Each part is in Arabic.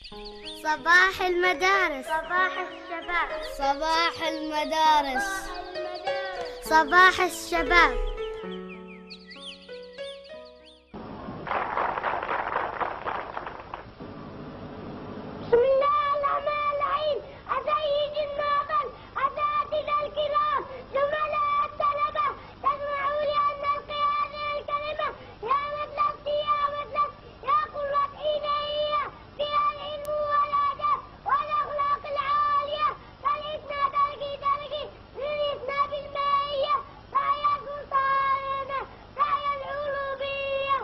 صباح المدارس. صباح الشباب. صباح المدارس. صباح الشباب. بسم الله الرحمن الرحيم. أسيد النوبل، أساتذة الكرام، زملاء الطلبة، تسمعوا لأن القيادة الكلمة يا مدرستي يا مدرس، يا قرة عيني فيها العلم والأدب والأخلاق العالية، فالإثنى درجي درجي للإثنى بالمائية، فهي سلطانة فهي العروبية.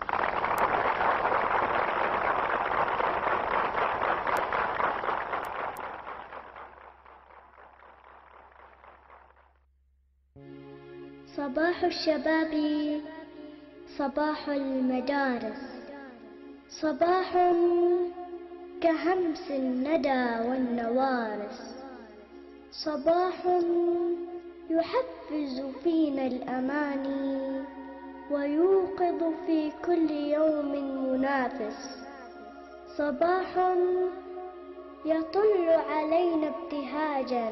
صباح الشباب، صباح المدارس، صباح كهمس الندى والنوارس، صباح يحفز فينا الأماني ويوقظ في كل يوم منافس، صباح يطل علينا ابتهاجا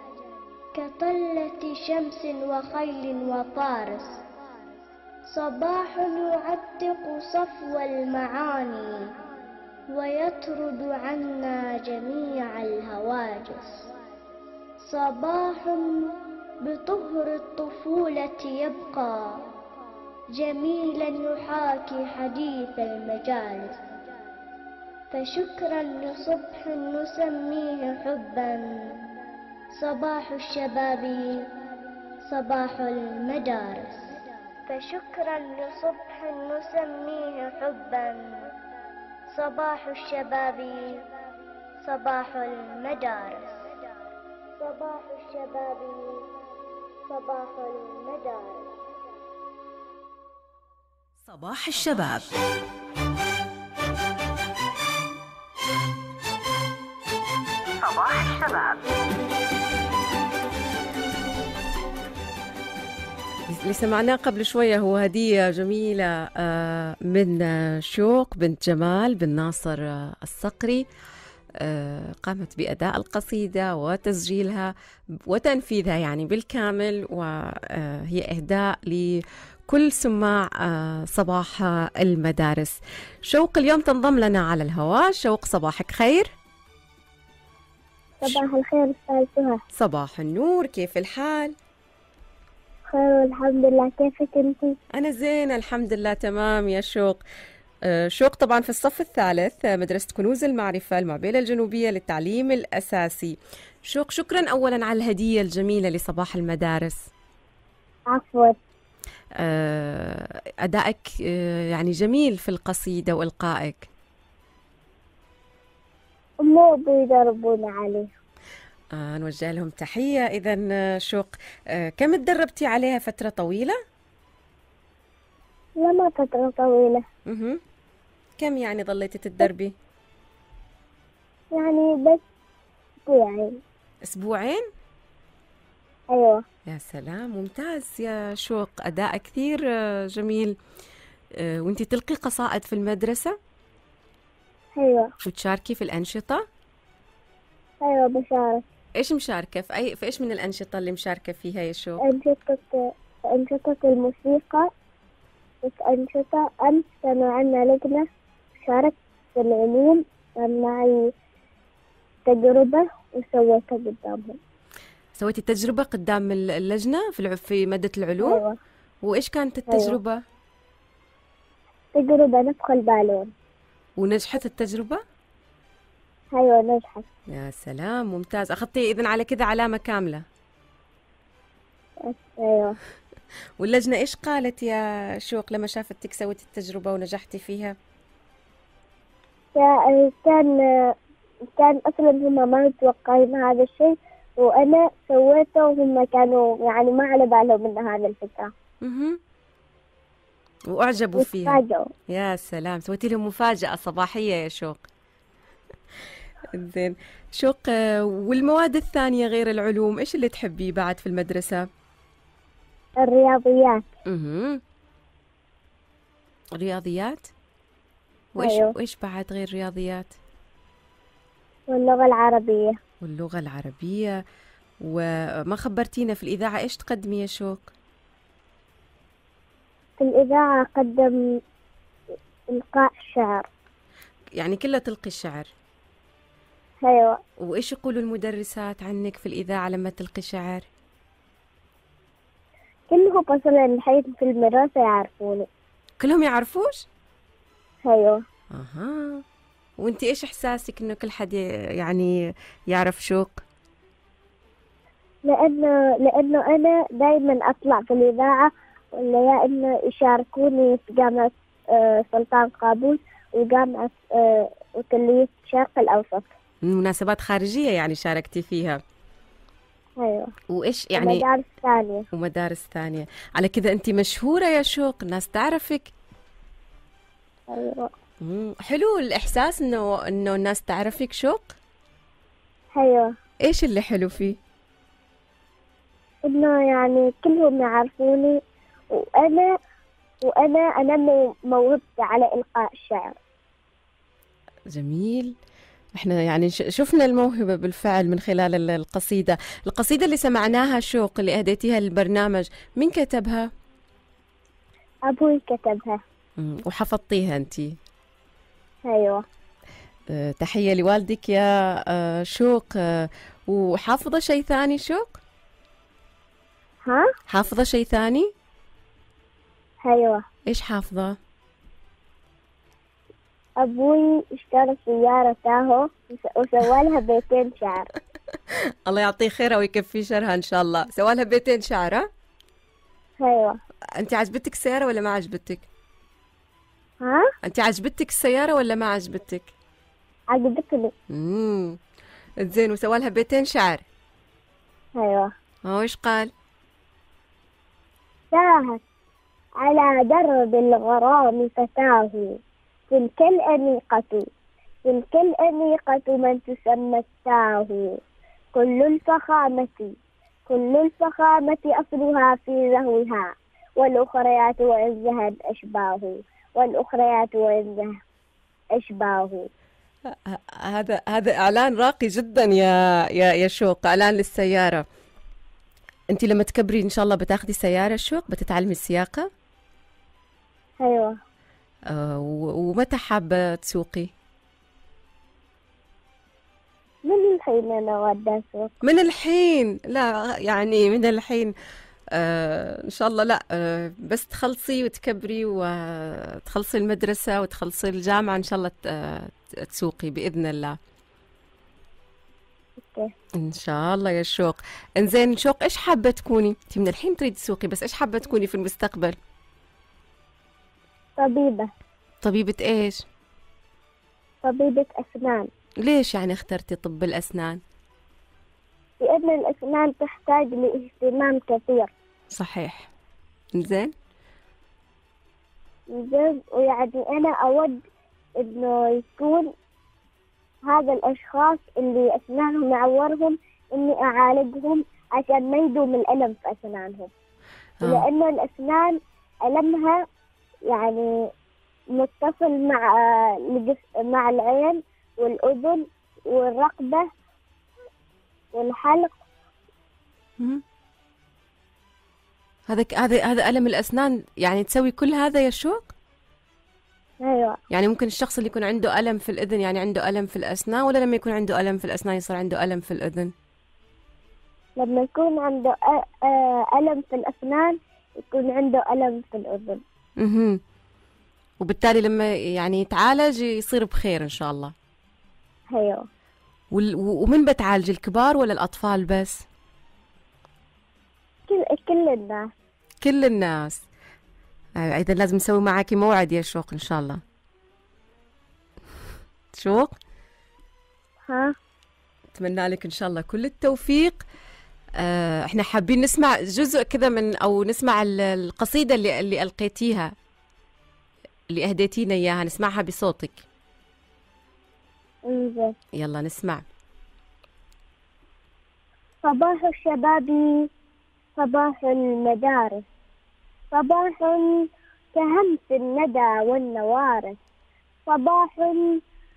كطلة شمس وخيل وفارس، صباح يعتق صفو المعاني ويطرد عنا جميع الهواجس، صباح بطهر الطفولة يبقى جميلا يحاكي حديث المجالس، فشكرا لصبح نسميه حبا، صباح الشباب صباح المدارس، فشكرا لصبح نسميه حبا، صباح الشباب صباح المدارس، صباح الشباب صباح المدارس. صباح الشباب. صباح الشباب. اللي سمعناه قبل شوية هو هدية جميلة من شوق بنت جمال بن ناصر الصقري، قامت بأداء القصيدة وتسجيلها وتنفيذها يعني بالكامل، وهي إهداء لكل سماع صباح المدارس. شوق اليوم تنضم لنا على الهواء. شوق صباحك خير. صباح الخير أستاذ سهى. صباح النور، كيف الحال؟ خير الحمد لله، كيفك انتي؟ أنا زين الحمد لله تمام يا شوق. شوق طبعا في الصف الثالث مدرسة كنوز المعرفة المعبيلة الجنوبية للتعليم الأساسي. شوق شكرا أولا على الهدية الجميلة لصباح المدارس. عفوا. أدائك يعني جميل في القصيدة وإلقائك. مو بيدربون عليه. نوجه لهم تحية. إذن شوق كم تدربتي عليها؟ فترة طويلة؟ لا ما فترة طويلة. كم يعني ظليتي تتدربي؟ يعني بس أسبوعين. أسبوعين؟ أيوة. يا سلام، ممتاز يا شوق، أداء كثير جميل. وانتي تلقي قصائد في المدرسة؟ أيوة. وتشاركي في الأنشطة؟ أيوة بشارك. إيش مشاركة في إيش من الأنشطة اللي مشاركة فيها يا شوق؟ أنشطة الموسيقى، أنشطة. أمس كانوا عندنا لجنة، شاركت في العلوم، كان معي تجربة وسويتها قدامهم. سويتي تجربة قدام اللجنة في مادة العلوم؟ أيوة. وإيش كانت التجربة؟ أيوة. تجربة نفخ البالون. ونجحت التجربة؟ أيوة نجحت. يا سلام، ممتاز. أخذتي إذن على كذا علامة كاملة؟ أيوة. واللجنة إيش قالت يا شوق لما شافتك سويتي التجربة ونجحتي فيها؟ كان أصلا هم ما متوقعين هذا الشيء، وأنا سويته وهم كانوا يعني ما على بالهم من هذا الفكرة. وأعجبوا فيها. وتفاجئوا. يا سلام، سويتي لهم مفاجأة صباحية يا شوق. زين شوق، والمواد الثانية غير العلوم إيش اللي تحبيه بعد في المدرسة؟ الرياضيات. رياضيات؟ أيوه. وإيش بعد غير رياضيات؟ واللغة العربية. واللغة العربية. وما خبرتينا في الإذاعة إيش تقدمي يا شوق؟ في الإذاعة أقدم إلقاء شعر. يعني كلها تلقي الشعر. أيوة. وإيش يقولوا المدرسات عنك في الإذاعة لما تلقي شعر؟ كلهم أصلا الحين في المدرسة يعرفوني. كلهم يعرفوش؟ أيوة. أها. وانت إيش إحساسك إنه كل حد يعني يعرف شوق؟ لأنه أنا دايما أطلع في الإذاعة، ولا يا إنه يشاركوني في جامعة سلطان قابوس وجامعة وكلية الشرق الأوسط. مناسبات خارجية يعني شاركتي فيها؟ أيوة. وإيش يعني؟ ومدارس ثانية. ومدارس ثانية. على كذا أنت مشهورة يا شوق، الناس تعرفك. أيوة. حلو الإحساس إنه الناس تعرفك شوق. أيوة. إيش اللي حلو فيه؟ إنه يعني كلهم يعرفوني، وأنا موهبتي على إلقاء الشعر. جميل. احنا يعني شفنا الموهبة بالفعل من خلال القصيدة اللي سمعناها شوق، اللي أهديتيها للبرنامج، مين كتبها؟ أبوي كتبها. وحفظتيها أنتي؟ أيوة. تحية لوالدك يا شوق. وحافظة شيء ثاني شوق؟ ها؟ حافظة شيء ثاني؟ أيوة. إيش حافظة؟ أبوي اشترى سيارة تاهو وسوالها بيتين شعر. الله يعطيه خيرها ويكفي شرها إن شاء الله. سوالها بيتين شعر. ها؟ أيوة. أنت عجبتك السيارة ولا ما عجبتك؟ ها؟ أنت عجبتك السيارة ولا ما عجبتك؟ عجبتني. زين. وسوالها بيتين شعر. أيوة. إيش قال؟ تاهت على درب الغرام فتاه، تلك الأنيقة من تسمى التاه، كل الفخامة أصلها في زهوها، والأخريات وإن زهد أشباه. هذا إعلان راقي جدا يا شوق، إعلان للسيارة. أنت لما تكبري إن شاء الله بتاخدي سيارة شوق، بتتعلمي السياقة؟ أيوة. ومتى حابة تسوقي؟ من الحين أنا غدا أسوق. من الحين؟ لا يعني من الحين إن شاء الله. لا بس تخلصي وتكبري وتخلصي المدرسة وتخلصي الجامعة إن شاء الله تسوقي بإذن الله. أوكي. إن شاء الله يا شوق. إنزين شوق، إيش حابة تكوني؟ أنت من الحين تريد تسوقي، بس إيش حابة تكوني في المستقبل؟ طبيبة. طبيبة إيش؟ طبيبة أسنان. ليش يعني اخترتي طب الأسنان؟ لأن الأسنان تحتاج لاهتمام كثير. صحيح. زين. ويعني أنا أود إنه يكون هذا الأشخاص اللي أسنانهم يعورهم إني أعالجهم عشان ما يدوم الألم في أسنانهم. لأن الأسنان ألمها يعني متصل مع العين والأذن والرقبة والحلق. هذا ألم الأسنان يعني تسوي كل هذا يا شوق؟ أيوة. يعني ممكن الشخص اللي يكون عنده ألم في الأذن يعني عنده ألم في الأسنان، ولا لما يكون عنده ألم في الأسنان يصير عنده ألم في الأذن؟ لما يكون عنده ألم في الأسنان يكون عنده ألم في الأذن. وبالتالي لما يعني يتعالج يصير بخير إن شاء الله. أيوة. ومن بتعالج، الكبار ولا الأطفال بس؟ كل الناس. كل الناس. إذا لازم نسوي معاكي موعد يا شوق إن شاء الله. شوق؟ ها؟ أتمنى لك إن شاء الله كل التوفيق. إحنا حابين نسمع جزء كذا أو نسمع القصيدة اللي ألقيتيها، اللي أهديتينا إياها، نسمعها بصوتك. إنزين. يلا نسمع. صباح الشباب، صباح المدارس، صباح كهمس الندى والنوارس، صباح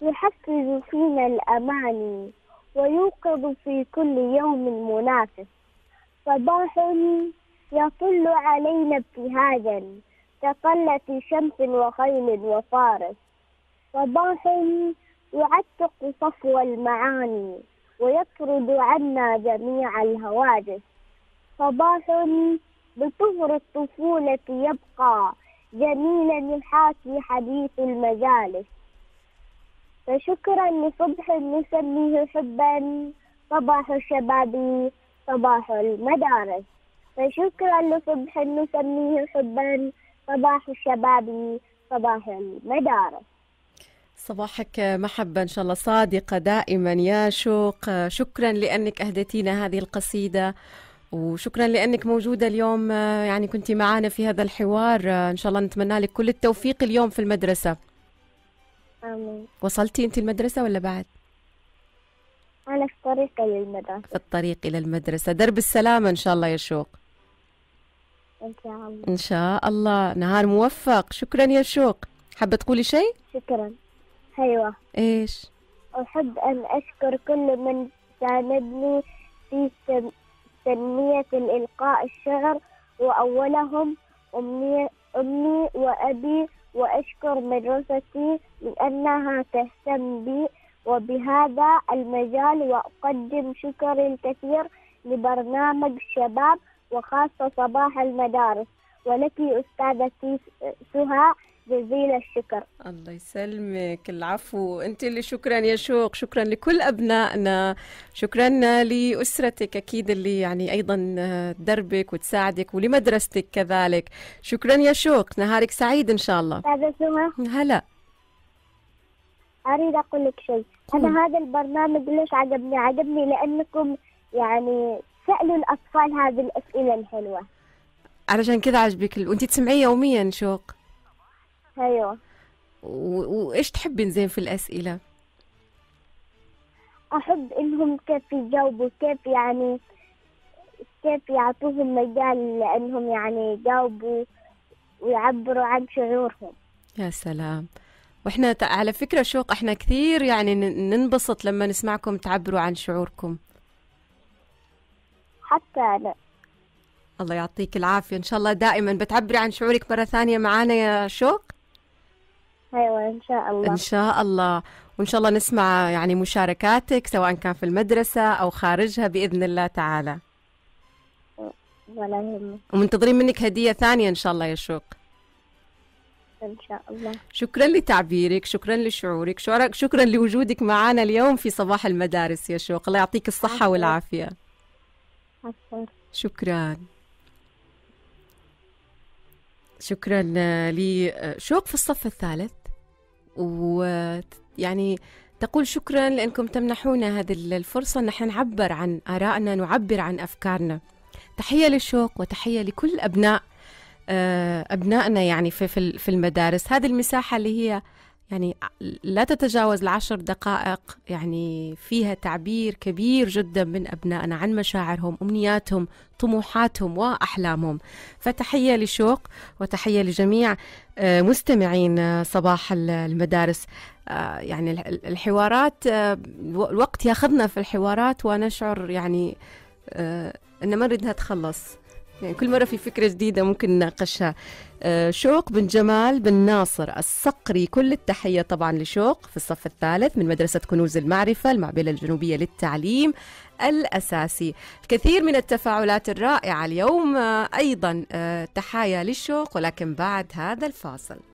يحفز فينا الأماني ويوقظ في كل يوم منافس. صباح يطل علينا ابتهاجا كطلة شمس وخيل وفارس. صباح يعتق صفو المعاني ويطرد عنا جميع الهواجس. صباح بطهر الطفولة يبقى جميلا يحاكي حديث المجالس. فشكرا لصبح نسميه حبا صباح الشباب صباح المدارس. فشكرا لصبح نسميه حبا صباح الشباب صباح المدارس. صباحك محبة إن شاء الله صادقة دائما يا شوق. شكرا لأنك أهدتينا هذه القصيدة، وشكرا لأنك موجودة اليوم، يعني كنت معنا في هذا الحوار. إن شاء الله نتمنى لك كل التوفيق اليوم في المدرسة. آمين. وصلتي أنت المدرسة ولا بعد؟ أنا في طريق للمدرسة. في الطريق إلى المدرسة. درب السلامة إن شاء الله يا شوق. إن شاء الله. إن شاء الله. نهار موفق. شكرا يا شوق. حابة تقولي شيء؟ شكرا. أيوة. إيش؟ أحب أن أشكر كل من ساندني في تنمية الإلقاء الشعر، وأولهم أمي وأبي، وأشكر مدرستي لأنها تهتم بي وبهذا المجال، وأقدم شكري الكثير لبرنامج الشباب وخاصة صباح المدارس، ولك أستاذتي سهى جزيل الشكر. الله يسلمك. العفو، أنت اللي شكرا يا شوق. شكرا لكل أبنائنا، شكرا لأسرتك أكيد اللي يعني أيضا دربك وتساعدك، ولمدرستك كذلك. شكرا يا شوق. نهارك سعيد إن شاء الله. أستاذة سهى، هلا. أريد أقول لك شيء. أنا هذا البرنامج ليش عجبني لأنكم يعني سألوا الأطفال هذه الأسئلة الحلوة. علشان كذا عجبك وأنت تسمعيه يوميا شوق. أيوة. وإيش تحبين زين في الأسئلة؟ أحب إنهم كيف يجاوبوا، كيف يعطوهم مجال لأنهم يعني يجاوبوا ويعبروا عن شعورهم. يا سلام. وإحنا على فكرة شوق إحنا كثير يعني ننبسط لما نسمعكم تعبروا عن شعوركم. حتى أنا. الله يعطيك العافية. إن شاء الله دائما بتعبري عن شعورك مرة ثانية معانا يا شوق. أيوة إن شاء الله. إن شاء الله. وإن شاء الله نسمع يعني مشاركاتك سواء كان في المدرسة أو خارجها بإذن الله تعالى. ولا يهمك. ومنتظرين منك هدية ثانية إن شاء الله يا شوق. إن شاء الله. شكرا لتعبيرك، شكرا لشعورك، شكرا لوجودك معنا اليوم في صباح المدارس يا شوق. الله يعطيك الصحة والعافية. شكرا. شكرا لشوق في الصف الثالث، ويعني تقول شكرا لأنكم تمنحونا هذه الفرصة أن نحن نعبر عن آرائنا، نعبر عن أفكارنا. تحية للشوق وتحية لكل أبنائنا يعني في المدارس. هذه المساحة اللي هي يعني لا تتجاوز 10 دقائق، يعني فيها تعبير كبير جدا من أبنائنا عن مشاعرهم، أمنياتهم، طموحاتهم وأحلامهم. فتحية لشوق وتحية لجميع مستمعين صباح المدارس. يعني الحوارات، الوقت ياخذنا في الحوارات ونشعر يعني أن ما نريدها تخلص، يعني كل مرة في فكرة جديدة ممكن نناقشها. شوق بن جمال بن ناصر الصقري، كل التحية طبعا لشوق في الصف الثالث من مدرسة كنوز المعرفة المعبلة الجنوبية للتعليم الأساسي. الكثير من التفاعلات الرائعة اليوم. أيضا تحايا للشوق، ولكن بعد هذا الفاصل.